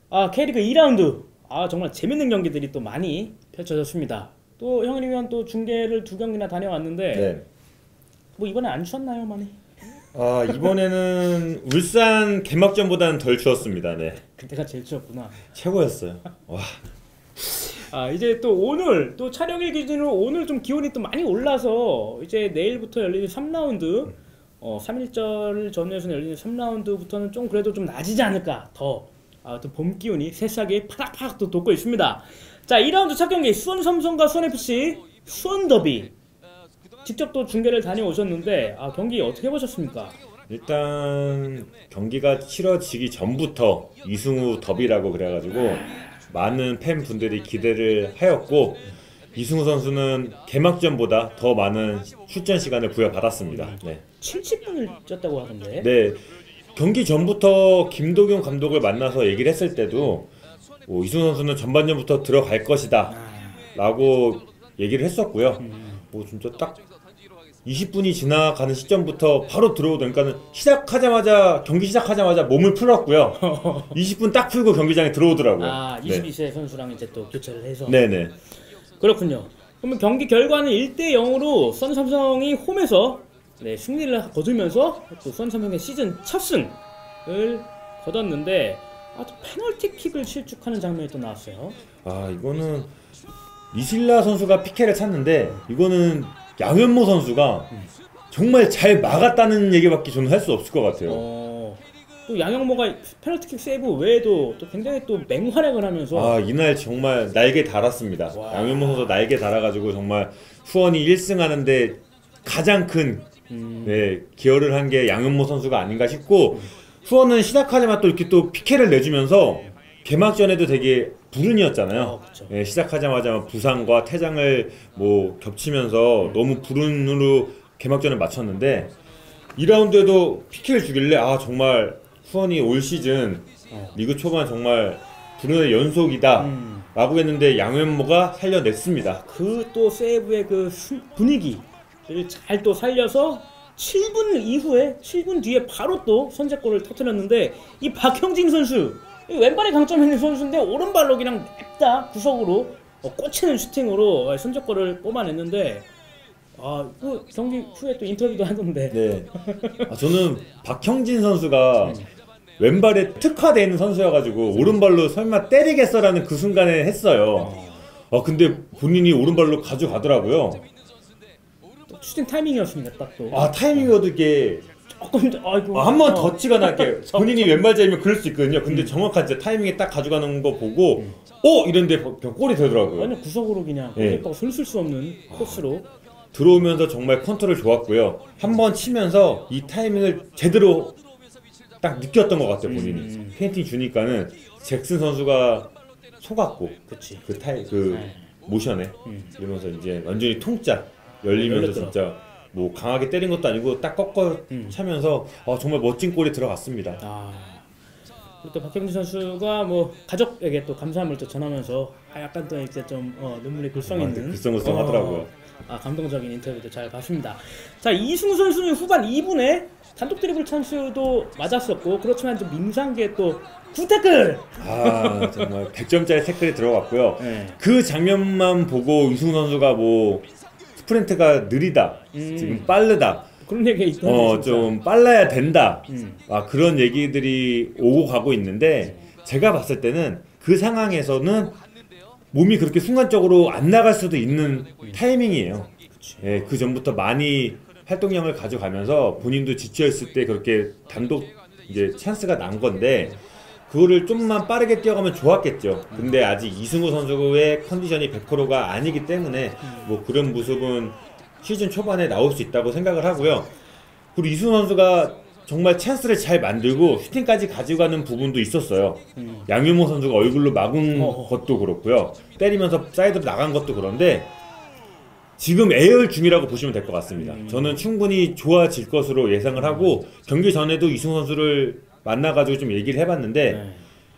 K리그 2라운드. 정말 재밌는 경기들이 또 많이 펼쳐졌습니다. 또 형이면 또 중계를 두 경기나 다녀왔는데 네. 뭐 이번에 안 추웠나요, 많이? 이번에는 울산 개막전보다는 덜 추웠습니다. 네. 그때가 제일 추웠구나. 최고였어요. 와. 이제 또 오늘 또 촬영일 기준으로 오늘 좀 기온이 또 많이 올라서 이제 내일부터 열리는 3라운드 3일절 전후에서 열리는 3라운드부터는 좀 그래도 좀 낮이지 않을까 더 또 봄 기운이 새싹이 파락파락 또 돋고 있습니다. 자, 2라운드 첫 경기 수원 삼성과 수원 FC 수원 더비 직접 또 중계를 다녀오셨는데 경기 어떻게 보셨습니까? 일단 경기가 치러지기 전부터 이승우 더비라고 그래가지고 많은 팬분들이 기대를 하였고 이승우 선수는 개막전보다 더 많은 출전 시간을 부여받았습니다. 네. 70분을 쪘다고 하던데. 네. 경기 전부터 김도경 감독을 만나서 얘기를 했을 때도 이승우 선수는 전반전부터 들어갈 것이다 라고 얘기를 했었고요. 진짜 딱 20분이 지나가는 시점부터 바로 들어오니까는 경기 시작하자마자 몸을 풀었고요. 20분 딱 풀고 경기장에 들어오더라고요. 22세 선수랑 이제 또 교체를 해서. 네네. 그렇군요. 그러면 경기 결과는 1대 0으로 수원 삼성이 홈에서 승리를 거두면서 또 수원 삼성의 시즌 첫 승을 거뒀는데 또 페널티킥을 실축하는 장면이 또 나왔어요. 이거는 이슬라 선수가 피케를 찼는데 이거는 양현모 선수가 정말 잘 막았다는 얘기밖에 저는 할 수 없을 것 같아요. 또 양현모가 페널티킥 세이브 외에도 또 굉장히 또 맹활약을 하면서 이날 정말 날개 달았습니다. 양현모 선수 날개 달아가지고 정말 수원이 1승 하는데 가장 큰 기여를 한 게 양현모 선수가 아닌가 싶고 수원은 시작하자마자 또 이렇게 또 피케를 내주면서 개막전에도 되게 불운이었잖아요. 시작하자마자 부상과 퇴장을 겹치면서 너무 불운으로 개막전을 마쳤는데 2라운드에도 PK를 주길래 정말 수원이 올 시즌 리그 초반 정말 불운의 연속이다 라고 했는데 양현모가 살려냈습니다. 그 또 세이브의 그 분위기를 잘 또 살려서 7분 뒤에 바로 또 선제골을 터뜨렸는데 이 박형진 선수 왼발에 강점 있는 선수인데 오른발로 그냥 냅다 구석으로 꽂히는 슈팅으로 선제골을 뽑아냈는데 그 경기 후에 또 인터뷰도 하던데. 네. 저는 박형진 선수가 왼발에 특화되어 있는 선수여가지고 오른발로 설마 때리겠어라는 그 순간에 했어요. 근데 본인이 오른발로 가져가더라고요. 슈팅 타이밍이었습니다, 딱 또. 타이밍이어도 이게 조금 한 번 더 찍어놔 이렇게 본인이 왼발잡이면 그럴 수 있거든요. 근데 정확한 진짜 타이밍에 딱 가져가는 거 보고 이런데 골이 되더라고요. 완전 구석으로 그냥 슬쓸 수 없는 코스로 들어오면서 정말 컨트롤 좋았고요. 한 번 치면서 이 타이밍을 제대로 딱 느꼈던 것 같아요, 본인이. 페인팅 주니까는 잭슨 선수가 속았고 그 모션에 이러면서 이제 완전히 통짜 열리면서 진짜 강하게 때린 것도 아니고 딱 꺾어 차면서 정말 멋진 골이 들어갔습니다. 그리고 또 박형진 선수가 가족에게 또 감사함을 또 전하면서 약간 또 이제 좀 눈물이 글썽이는 글썽글썽하더라고요. 감동적인 인터뷰도 잘 봤습니다. 자, 이승우 선수는 후반 2분에 단독 드리블 찬스도 맞았었고 그렇지만 좀 민상기에 또 굿태클! 정말 100점짜리 태클이 들어갔고요. 그 장면만 보고 이승우 선수가 스프린트가 느리다, 지금 빠르다, 그런 얘기가 있던데 좀 빨라야 된다, 그런 얘기들이 오고 가고 있는데 제가 봤을 때는 그 상황에서는 몸이 그렇게 순간적으로 안 나갈 수도 있는 타이밍이에요. 그 전부터 많이 활동량을 가져가면서 본인도 지쳐있을 때 그렇게 단독 이제 찬스가 난 건데 그거를 좀만 빠르게 뛰어가면 좋았겠죠. 근데 아직 이승우 선수의 컨디션이 100%가 아니기 때문에 그런 모습은 시즌 초반에 나올 수 있다고 생각을 하고요. 그리고 이승우 선수가 정말 찬스를 잘 만들고 슈팅까지 가져가는 부분도 있었어요. 양현모 선수가 얼굴로 막은 것도 그렇고요. 때리면서 사이드로 나간 것도 그런데 지금 애열 중이라고 보시면 될 것 같습니다. 저는 충분히 좋아질 것으로 예상을 하고 경기 전에도 이승우 선수를 만나가지고 좀 얘기를 해봤는데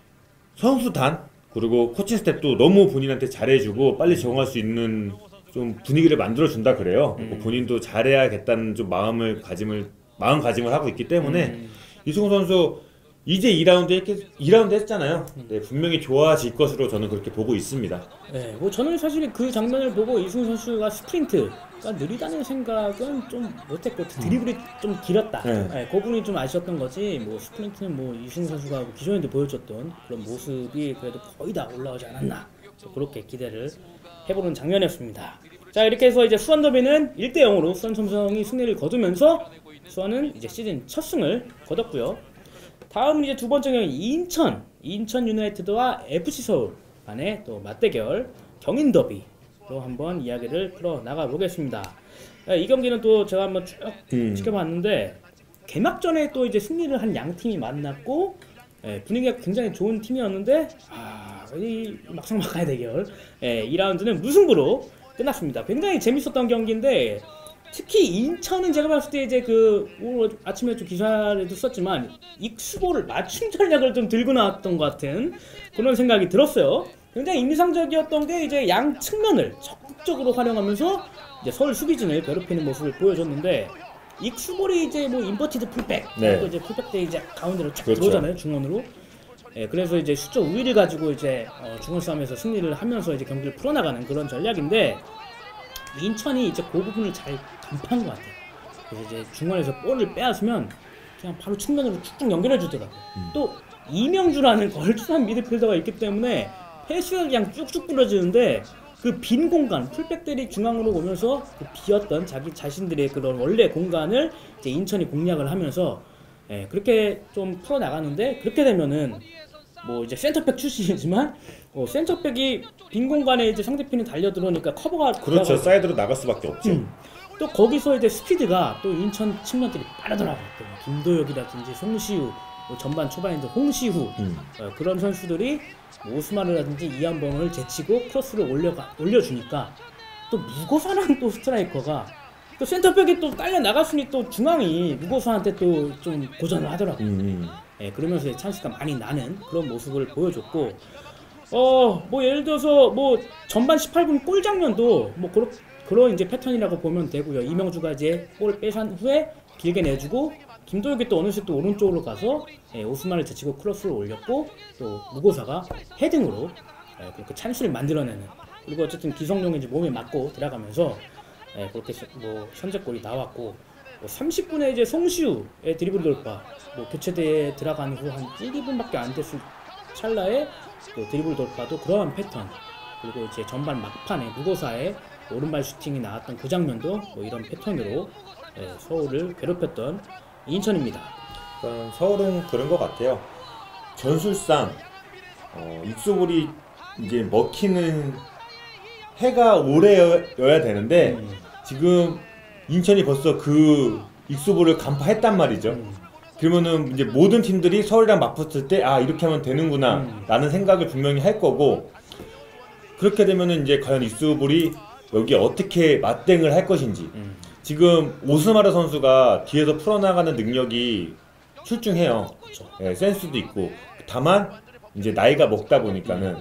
선수단 그리고 코칭 스텝도 너무 본인한테 잘해주고 빨리 적응할 수 있는 좀 분위기를 만들어준다 그래요. 본인도 잘해야겠다는 좀 마음가짐을 하고 있기 때문에 이승우 선수 이제 2라운드 했잖아요. 네, 분명히 좋아질 것으로 저는 그렇게 보고 있습니다. 네, 뭐 저는 사실 그 장면을 보고 이승우 선수가 스프린트가 느리다는 생각은 좀 못했고 드리블이 좀 길었다. 네. 네, 그 부분이 좀 아쉬웠던 거지. 뭐 스프린트는 뭐 이승우 선수가 기존에도 보여줬던 그런 모습이 그래도 거의 다 올라오지 않았나. 그렇게 기대를 해보는 장면이었습니다. 자, 이렇게 해서 이제 수원 더비는 1대 0으로 수원 삼성이 승리를 거두면서 수원은 이제 시즌 첫 승을 거뒀고요. 다음은 이제 두 번째 경기 인천 유나이티드와 FC 서울 간의 또 맞대결 경인 더비로 한번 이야기를 풀어 나가 보겠습니다. 이 경기는 또 제가 한번 쭉 지켜봤는데 개막전에 또 이제 승리를 한 양 팀이 만났고 분위기가 굉장히 좋은 팀이었는데 이 막상막하의 대결 2라운드는 무승부로 끝났습니다. 굉장히 재밌었던 경기인데 특히 인천은 제가 봤을 때 이제 오늘 아침에 좀 기사에도 썼지만 익수보를 맞춤 전략을 좀 들고 나왔던 것 같은 그런 생각이 들었어요. 굉장히 인상적이었던 게 이제 양 측면을 적극적으로 활용하면서 이제 서울 수비진을 괴롭히는 모습을 보여줬는데 익수볼이 이제 뭐 인버티드 풀백, 네. 이제 풀백 때 이제 가운데로 쫙 그렇죠. 들어오잖아요, 중원으로. 그래서 이제 수적 우위를 가지고 이제 중원 싸움에서 승리를 하면서 이제 경기를 풀어나가는 그런 전략인데 인천이 이제 그 부분을 잘 간파한 것 같아요. 그래서 이제 중원에서 볼을 빼앗으면 그냥 바로 측면으로 쭉쭉 연결해 주더라고요. 또 이명주라는 걸쭉한 미드필더가 있기 때문에 패스가 그냥 쭉쭉 뿌려지는데 그 빈 공간, 풀백들이 중앙으로 오면서 그 비었던 자기 자신들의 그런 원래 공간을 이제 인천이 공략을 하면서 그렇게 좀 풀어나가는데 그렇게 되면은 뭐 이제 센터백 출신이지만 센터백이 빈 공간에 이제 상대편이 달려 들어오니까 커버가 그렇죠. 사이드로 나갈 수밖에 없죠. 또 거기서 이제 스피드가 또 인천 측면들이 빠르더라고요. 또 김도혁이라든지 송시우, 뭐 전반 초반에 이제 홍시후 그런 선수들이 오스마르라든지 이한범을 제치고 크로스를 올려주니까 또 무고사라는 또 스트라이커가 또 센터백이 또 딸려 나갔으니 또 중앙이 무고사한테 또 좀 고전을 하더라고요. 그러면서 찬스가 많이 나는 그런 모습을 보여줬고 뭐 예를 들어서 뭐 전반 18분 골 장면도 뭐 그런 이제 패턴이라고 보면 되고요. 이명주가 이제 골 빼산 후에 길게 내주고 김도혁이 또 어느새 또 오른쪽으로 가서 오스만을 제치고 크로스를 올렸고 또 무고사가 헤딩으로 그렇게 찬스를 만들어내는 그리고 어쨌든 기성용이 이제 몸에 맞고 들어가면서 그렇게 뭐 선제골이 나왔고 뭐 30분에 이제 송시우의 드리블 돌파 뭐 교체대에 들어간 후 한 1, 2분밖에 안 됐을 찰나에 또 드리블 돌파도 그러한 패턴 그리고 이제 전반 막판에 무고사의 오른발 슈팅이 나왔던 그 장면도 뭐 이런 패턴으로 서울을 괴롭혔던 인천입니다. 서울은 그런 것 같아요. 전술상 익수볼이 이제 먹히는 해가 올해여야 되는데 지금 인천이 벌써 그 익수볼을 간파했단 말이죠. 그러면은 이제 모든 팀들이 서울이랑 맞붙을 때 이렇게 하면 되는구나 라는 생각을 분명히 할 거고 그렇게 되면은 이제 과연 익수볼이 여기 어떻게 맞대응을 할 것인지 지금 오스마르 선수가 뒤에서 풀어나가는 능력이 출중해요. 그렇죠. 센스도 있고 다만 이제 나이가 먹다 보니까는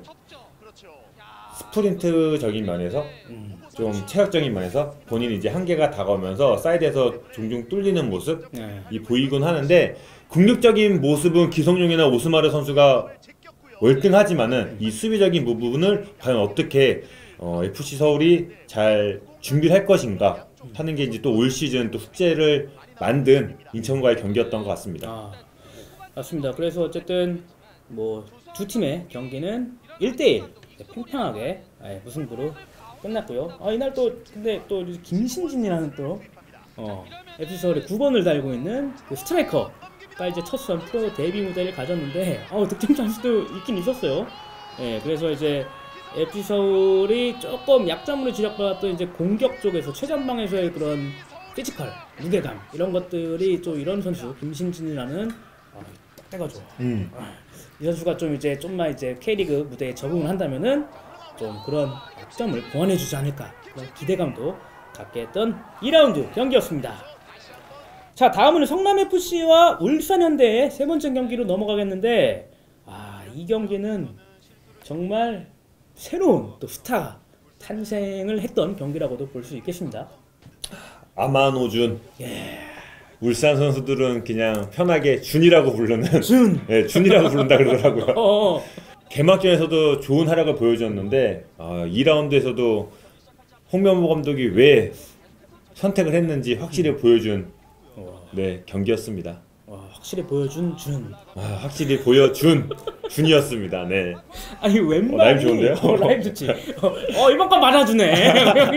스프린트적인 면에서 좀 체력적인 면에서 본인이 이제 한계가 다가오면서 사이드에서 종종 뚫리는 모습이 보이곤 하는데 궁극적인 모습은 기성용이나 오스마르 선수가 월등하지만은 이 수비적인 부분을 과연 어떻게 FC 서울이 잘 준비를 할 것인가 하는 게 이제 또 올 시즌 또 숙제를 만든 인천과의 경기였던 것 같습니다. 맞습니다. 그래서 어쨌든 뭐 두 팀의 경기는 1대1 팽팽하게 무승부로 끝났고요. 이날 또 근데 또 김신진이라는 또 FC 서울의 9번을 달고 있는 그 스트라이커가 이제 첫 선 프로 데뷔 무대를 가졌는데 득점 찬스도 있긴 있었어요. 그래서 이제 FC 서울이 조금 약점으로 지적받았던 이제 공격 쪽에서 최전방에서의 그런 피지컬, 무게감 이런 것들이 또 이런 선수 김신진이라는 때가 좋아. 이 선수가 좀 이제 좀만 이제 K리그 무대에 적응을 한다면은 좀 그런 약점을 보완해주지 않을까 그런 기대감도 갖게 했던 2라운드 경기였습니다. 자, 다음은 성남FC와 울산현대의 세 번째 경기로 넘어가겠는데 이 경기는 정말 새로운 또 스타 탄생을 했던 경기라고도 볼 수 있겠습니다. 아마노준. 울산 선수들은 그냥 편하게 준이라고 부르는 네, 준이라고 부른다 그러더라고요. 개막전에서도 좋은 활약을 보여줬는데 2라운드에서도 홍명보 감독이 왜 선택을 했는지 확실히 보여준 네, 경기였습니다. 확실히 보여준 준. 확실히 보여준 준이었습니다. 네. 아니 왼발이 라임 좋은데요? 라임 좋지. 이번 건 맞아주네.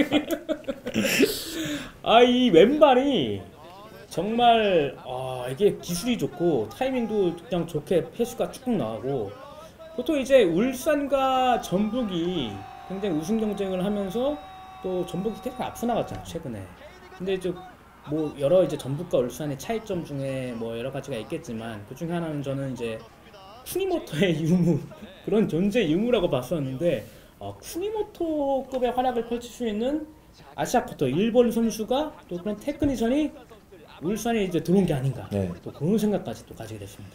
이 왼발이 정말 이게 기술이 좋고 타이밍도 그냥 좋게 패스가 쭉 나오고 보통 이제 울산과 전북이 굉장히 우승 경쟁을 하면서 또 전북이 되게 앞서 나갔잖아요 최근에. 근데 이제 뭐 여러 이제 전북과 울산의 차이점 중에 뭐 여러 가지가 있겠지만 그 중에 하나는 저는 이제 쿠니모토의 유무 그런 존재 유무라고 봤었는데 쿠니모토급의 활약을 펼칠 수 있는 아시아쿠터 일본 선수가 또 그런 테크니션이 울산에 이제 들어온 게 아닌가. 네. 또 그런 생각까지 또 가지게 됐습니다.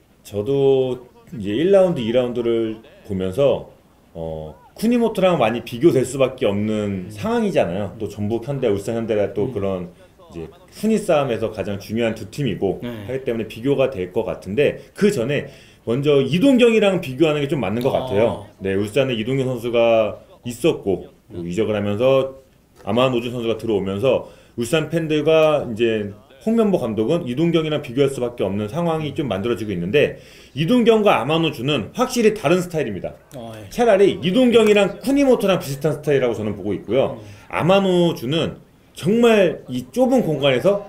저도 이제 1라운드, 2라운드를 보면서 쿠니모토랑 많이 비교될 수밖에 없는 상황이잖아요. 또 전북 현대, 울산 현대가 또 그런 이제 순위 싸움에서 가장 중요한 두 팀이고 하기 때문에 비교가 될 것 같은데 그 전에 먼저 이동경이랑 비교하는 게 좀 맞는 것 같아요. 네, 울산에 이동경 선수가 있었고 이적을 하면서 아마노주 선수가 들어오면서 울산 팬들과 이제 홍명보 감독은 이동경이랑 비교할 수밖에 없는 상황이 좀 만들어지고 있는데 이동경과 아마노주는 확실히 다른 스타일입니다. 차라리 이동경이랑 쿠니모토랑 비슷한 스타일이라고 저는 보고 있고요. 아마노주는 정말 이 좁은 공간에서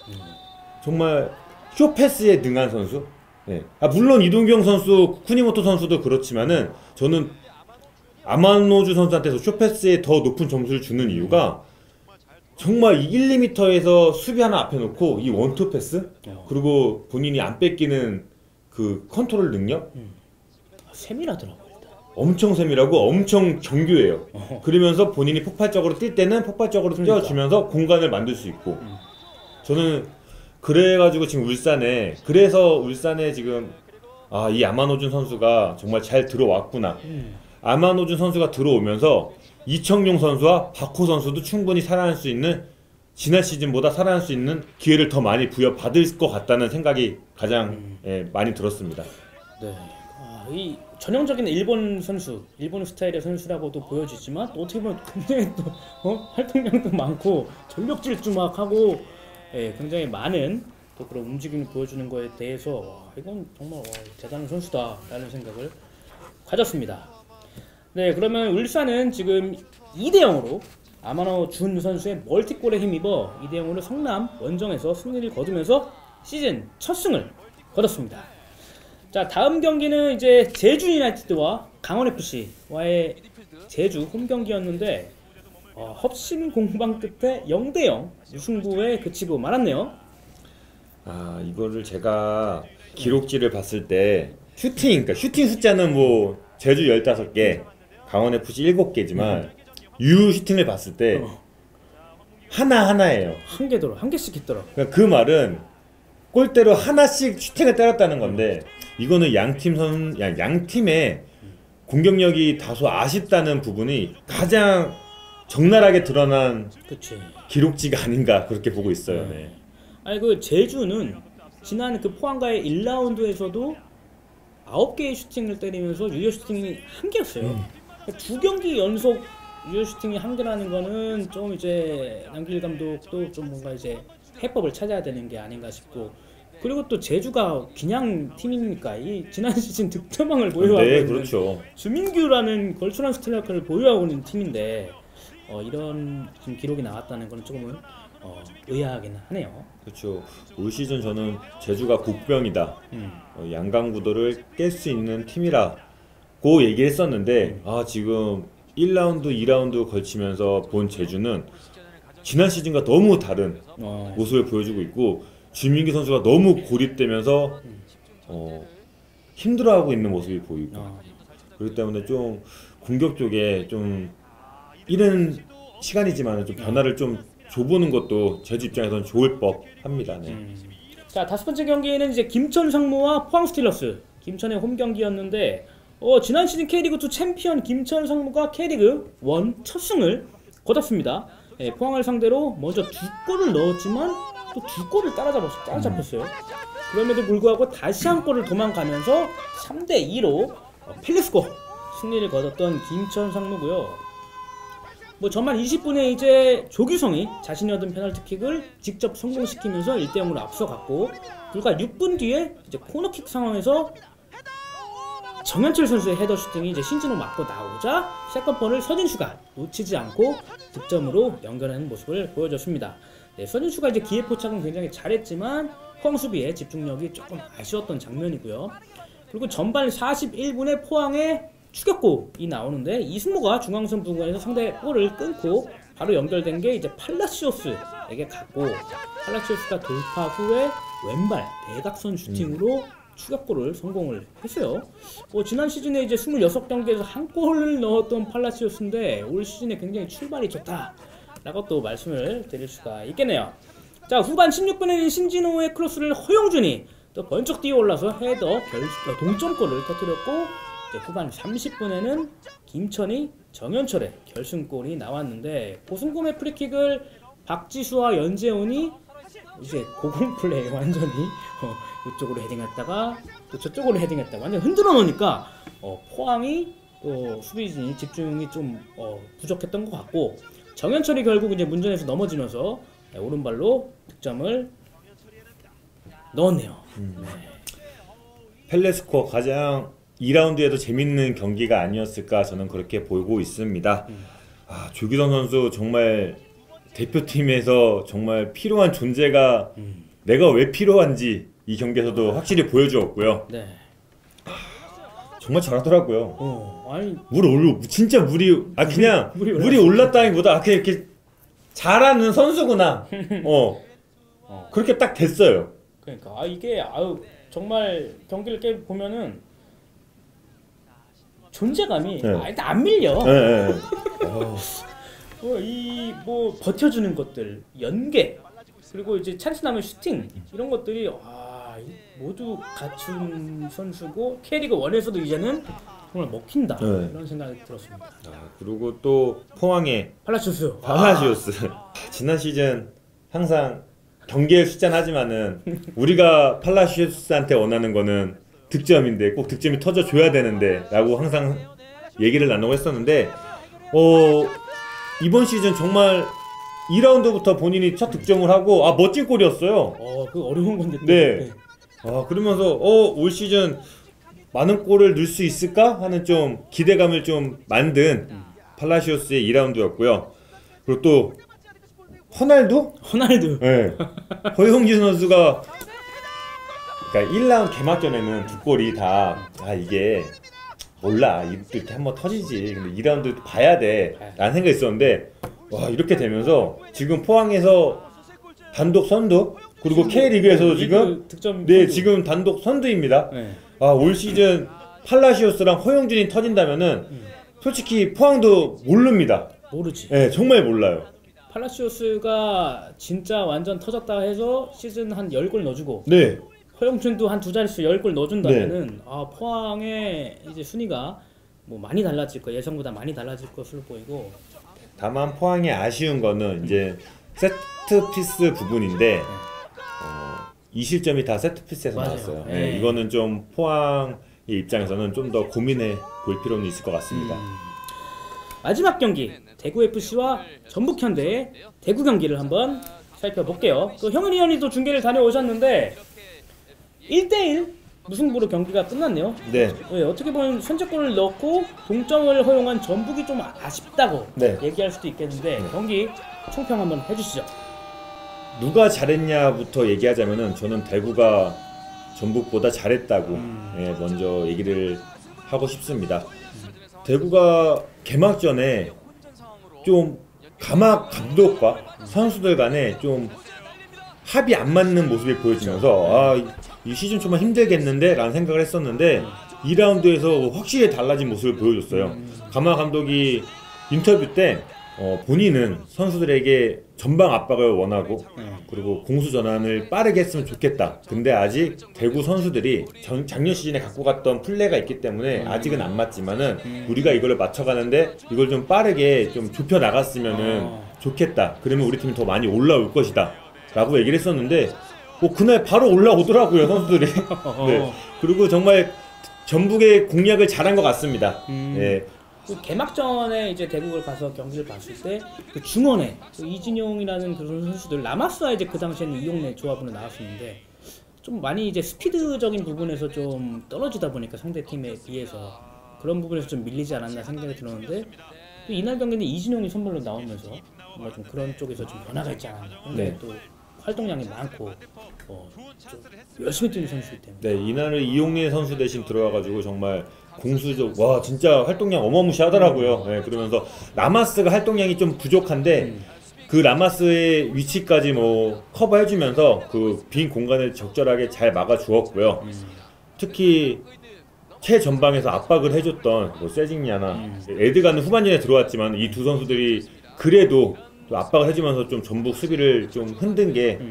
정말 쇼패스에 능한 선수. 네. 물론 이동경 선수, 쿠니모토 선수도 그렇지만은 저는 아마노주 선수한테서 쇼패스에 더 높은 점수를 주는 이유가 정말 이 1, 2m에서 수비 하나 앞에 놓고 이 원투 패스 그리고 본인이 안 뺏기는 그 컨트롤 능력 세밀하더라고요. 엄청 세밀하고 엄청 정교해요. 그러면서 본인이 폭발적으로 뛸 때는 폭발적으로 뛰어주면서 공간을 만들 수 있고 저는 그래가지고 지금 그래서 울산에 지금 이 아마노준 선수가 정말 잘 들어왔구나. 아마노준 선수가 들어오면서 이청용 선수와 박호 선수도 충분히 살아날 수 있는 지난 시즌보다 살아날 수 있는 기회를 더 많이 부여받을 것 같다는 생각이 가장 많이 들었습니다. 네. 이 전형적인 일본 선수, 일본 스타일의 선수라고도 보여지지만 또 어떻게 보면 굉장히 또 활동량도 많고 전력 질주 막 하고 굉장히 많은 또 그런 움직임을 보여주는 거에 대해서 이건 정말 대단한 선수다라는 생각을 가졌습니다. 네, 그러면 울산은 지금 2대0으로 아마노준 선수의 멀티골에 힘입어 2대0으로 성남 원정에서 승리를 거두면서 시즌 첫 승을 거뒀습니다. 자, 다음 경기는 이제 제주 유나이티드와 강원 FC와의 제주 홈 경기였는데 헛심 공방 끝에 0대0 무승부에 그치고 말았네요. 이거를 제가 기록지를 봤을 때 그러니까 슈팅 숫자는 뭐 제주 15개, 강원 FC 7개지만 유 슈팅을 봤을 때 하나하나예요. 한 개씩 했더라. 그러니까 그 말은 골대로 하나씩 슈팅을 때렸다는 건데 이거는 양팀의 공격력이 다소 아쉽다는 부분이 가장 적나라하게 드러난 기록지가 아닌가 그렇게 보고 있어요. 네. 아니 그 제주는 지난 그 포항과의 1라운드에서도 9개의 슈팅을 때리면서 유효 슈팅이 1개였어요. 2경기 연속 유효 슈팅이 1개라는 거는 좀 이제 남길 감독도 좀 뭔가 이제 해법을 찾아야 되는 게 아닌가 싶고 그리고 또 제주가 그냥 팀이니까 이 지난 시즌 득점왕을 보유하고 있는 그렇죠. 주민규라는 걸출한 스트라이커를 보유하고 있는 팀인데 이런 지금 기록이 나왔다는 건 조금은 의아하긴 하네요. 그렇죠. 올 시즌 저는 제주가 국병이다. 양강구도를 깰 수 있는 팀이라고 얘기했었는데 지금 1라운드, 2라운드 걸치면서 본 제주는 지난 시즌과 너무 다른 모습을 보여주고 있고 주민기 선수가 너무 고립되면서 힘들어하고 있는 모습이 보이고 그렇기 때문에 좀 공격 쪽에 좀 이른 시간이지만 좀 변화를 좀 줘보는 것도 제주 입장에서는 좋을 법합니다. 네. 자, 5번째 경기는 이제 김천 상무와 포항 스틸러스 김천의 홈 경기였는데 지난 시즌 K리그2 챔피언 김천 상무가 K리그 1 첫 승을 거뒀습니다. 포항을 상대로 먼저 2골을 넣었지만 또 두 골을 따라잡혔어요. 그럼에도 불구하고 다시 한 골을 도망가면서 3대2로 팰리스코 승리를 거뒀던 김천 상무고요. 뭐 전반 20분에 이제 조규성이 자신이 얻은 페널티킥을 직접 성공시키면서 1대0으로 앞서갔고, 불과 6분 뒤에 이제 코너킥 상황에서 정현철 선수의 헤더 슈팅이 이제 신진호 맞고 나오자 세컨볼을 서진수가 놓치지 않고 득점으로 연결하는 모습을 보여줬습니다. 네, 서진수가 이제 기회 포착은 굉장히 잘했지만 포항 수비의 집중력이 조금 아쉬웠던 장면이고요. 그리고 전반 41분에 포항의 추격골이 나오는데 이승모가 중앙선 부근에서 상대 볼을 끊고 바로 연결된 게 이제 팔라시오스에게 갔고, 팔라시오스가 돌파 후에 왼발 대각선 슈팅으로 추격골을 성공을 했어요. 지난 시즌에 이제 26경기에서 한 골을 넣었던 팔라시오스인데 올 시즌에 굉장히 출발이 좋다라고 또 말씀을 드릴 수가 있겠네요. 자, 후반 16분에는 신진호의 크로스를 허용준이 또 번쩍 뛰어올라서 헤더 동점골을 터뜨렸고, 이제 후반 30분에는 김천이 정현철의 결승골이 나왔는데, 고승범의 프리킥을 박지수와 연재훈이 이제 고공플레이 완전히 이쪽으로 헤딩했다가 또 저쪽으로 헤딩했다가 완전 흔들어 놓으니까 포항이 또 수비진이 집중이 좀 부족했던 것 같고, 정현철이 결국 이제 문전에서 넘어지면서 오른발로 득점을 넣었네요. 네. 팰리스코 가장 2라운드에도 재밌는 경기가 아니었을까 저는 그렇게 보고 있습니다. 조규성 선수 정말 대표팀에서 정말 필요한 존재가 내가 왜 필요한지 이 경기에서도 확실히 보여주었고요. 네. 정말 잘하더라고요. 아니 진짜 그냥 물이 올랐다기보다 그냥 이렇게 잘하는 선수구나. 그렇게 딱 됐어요. 그러니까 이게 정말 경기를 깨 보면은 존재감이 일단 안 밀려. 네. 이 버텨주는 것들, 연계, 그리고 이제 찬스 나면 슈팅, 이런 것들이 모두 갖춘 선수고 K리그 1에서도 이제는 정말 먹힌다, 이런 생각이 들었습니다. 그리고 또 포항의 팔라시오스. 지난 시즌 항상 경기의 숫자는 하지만은 우리가 팔라시오스한테 원하는 거는 득점인데 꼭 득점이 터져줘야 되는데 라고 항상 얘기를 나누고 했었는데, 이번 시즌 정말 2라운드부터 본인이 첫 득점을 하고 멋진 골이었어요. 그 어려운 건데. 네. 그러면서 올 시즌 많은 골을 넣을 수 있을까 하는 좀 기대감을 좀 만든 팔라시오스의 2라운드였고요. 그리고 또 호날두? 네. 허용준 선수가 그러니까 1라운드 개막전에는 두 골이 다 이게 몰라 이것도 이렇게 한번 터지지, 근데 2라운드 봐야 돼 라는 생각이 있었는데, 이렇게 되면서 지금 포항에서 단독 선두, 그리고 K리그에서도 지금 득점 지금 단독 선두입니다. 네. 올 시즌 팔라시오스랑 허용준이 터진다면은 솔직히 포항도 모릅니다. 모르지. 네, 정말 몰라요. 팔라시오스가 진짜 완전 터졌다 해서 시즌 한 10골 넣어주고, 네. 허용준도 한 두 자릿수 10골 넣어준다면은 포항의 이제 순위가 많이 달라질 거, 예상보다 많이 달라질 것으로 보이고. 다만 포항이 아쉬운 거는 이제 세트피스 부분인데 이 실점이 다 세트피스에서 나왔어요. 네, 이거는 좀 포항의 입장에서는 좀 더 고민해 볼 필요는 있을 것 같습니다. 마지막 경기 대구FC와 전북현대의 대구 경기를 한번 살펴볼게요. 또 형은 이현이도 중계를 다녀오셨는데 1대1 무승부로 경기가 끝났네요. 네. 어떻게 보면 선제골을 넣고 동점을 허용한 전북이 좀 아쉽다고 얘기할 수도 있겠는데 경기 총평 한번 해주시죠. 누가 잘했냐부터 얘기하자면은 저는 대구가 전북보다 잘했다고 먼저 얘기를 하고 싶습니다. 대구가 개막전에 좀 감독과 선수들 간에 좀 합이 안 맞는 모습이 보여지면서 이 시즌 초반 힘들겠는데 라는 생각을 했었는데 2라운드에서 확실히 달라진 모습을 보여줬어요. 가마 감독이 인터뷰 때 본인은 선수들에게 전방 압박을 원하고 그리고 공수 전환을 빠르게 했으면 좋겠다. 근데 아직 대구 선수들이 작년 시즌에 갖고 갔던 플레이가 있기 때문에 아직은 안 맞지만은 우리가 이걸 맞춰가는데 이걸 좀 빠르게 좀 좁혀 나갔으면은 좋겠다. 그러면 우리 팀이 더 많이 올라올 것이다 라고 얘기를 했었는데 그날 바로 올라오더라고요 선수들이. 네. 그리고 정말 전북의 공략을 잘한 것 같습니다. 네. 그 개막전에 이제 대국을 가서 경기를 봤을 때 그 중원에 그 이진용이라는 그런 선수들 라마스와 이제 그 당시에는 이용래 조합으로 나왔었는데 좀 많이 이제 스피드적인 부분에서 좀 떨어지다 보니까 상대 팀에 비해서 그런 부분에서 좀 밀리지 않았나 생각이 들었는데 또 이날 경기는 이진용이 선발로 나오면서 뭔가 좀 그런 쪽에서 좀 변화가 있지 않았나. 근데 네. 또 활동량이 많고 좀 열심히 뛰는 선수이기 때문에. 네, 이날은 이용래 선수 대신 들어와가지고 정말 공수적 와 진짜 활동량 어마무시하더라고요. 네, 그러면서 라마스가 활동량이 좀 부족한데 그 라마스의 위치까지 뭐 커버해주면서 그 빈 공간을 적절하게 잘 막아주었고요. 특히 최전방에서 압박을 해줬던 뭐 세징야나 에드가는 후반전에 들어왔지만 이 두 선수들이 그래도 또 압박을 해주면서 좀 전북 수비를 좀 흔든 게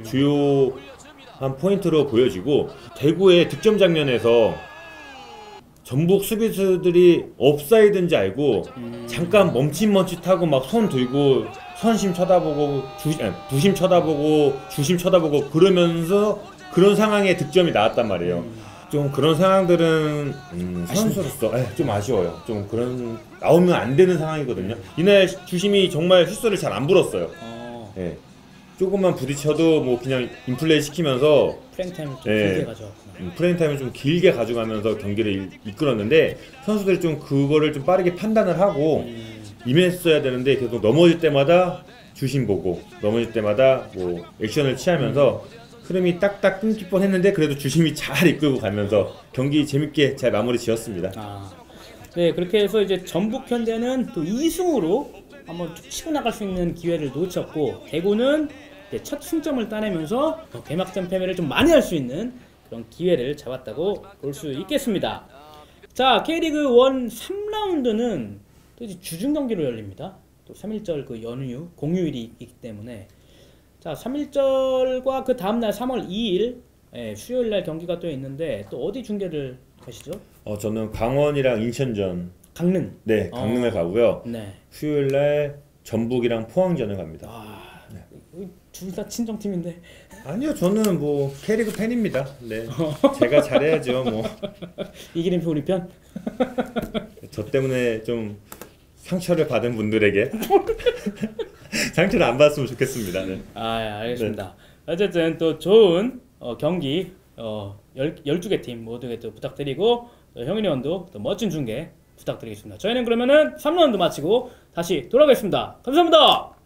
주요한 포인트로 보여지고 대구의 득점 장면에서 전북 수비수들이 옵사이드인지 알고 잠깐 멈칫멈칫하고 막 손 들고 선심 쳐다보고 부심 쳐다보고 주심 쳐다보고 그러면서 그런 상황에 득점이 나왔단 말이에요. 좀 그런 상황들은 선수로서 좀 아쉬워요. 좀 그런 나오면 안 되는 상황이거든요. 이날 주심이 정말 휘슬을 잘 안 불었어요. 예. 조금만 부딪혀도 뭐 그냥 인플레이 시키면서 프랭 타임을 좀 길게 가져왔구나. 프레임 타임을 좀 길게 가져가면서 경기를 이끌었는데 선수들이 좀 그거를 좀 빠르게 판단을 하고 임했어야 되는데 계속 넘어질 때마다 주심 보고 넘어질 때마다 뭐 액션을 취하면서 흐름이 딱딱 끊길 뻔했는데 그래도 주심이 잘 이끌고 가면서 경기 재밌게 잘 마무리 지었습니다. 네, 그렇게 해서 이제 전북 현대는 또 2승으로 한번 쭉 치고 나갈 수 있는 기회를 놓쳤고 대구는 이제 첫 승점을 따내면서 개막전 패배를 좀 많이 할 수 있는 그런 기회를 잡았다고 볼 수 있겠습니다. 자, K리그 1 3라운드는 또 이제 주중 경기로 열립니다. 또 3.1절 그 연휴 공휴일이 있기 때문에 자, 3.1절과 그 다음날 3월 2일 수요일날 경기가 또 있는데 또 어디 중계를 가시죠? 저는 강원이랑 인천전. 강릉. 네, 강릉을 가고요. 네. 수요일날 전북이랑 포항전을 갑니다. 네. 둘 다 친정팀인데. 아니요, 저는 뭐 K리그 팬입니다. 네, 제가 잘해야죠. 뭐 이기는 편 우리 편. 저 때문에 좀 상처를 받은 분들에게 상처를 안 받았으면 좋겠습니다. 네. 알겠습니다. 네. 어쨌든 또 좋은 경기 12개 팀 모두에 또 부탁드리고 또 형인이 원도 또 멋진 중계 부탁드리겠습니다. 저희는 그러면은 3라운드 마치고 다시 돌아가겠습니다. 감사합니다.